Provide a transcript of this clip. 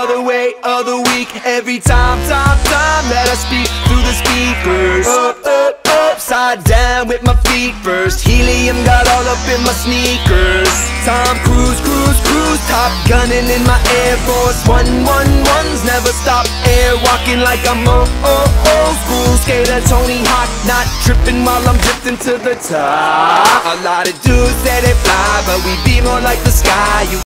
other way of the week. Every time that I speak through the speakers. Upside down with my feet first. Helium got all up in my sneakers. Tom Cruise, top gunning in my Air Force 111s never stop air walking like I'm old school. Skater Tony Hawk, not tripping while I'm drifting to the top. A lot of dudes say they fly, but we be more like the sky.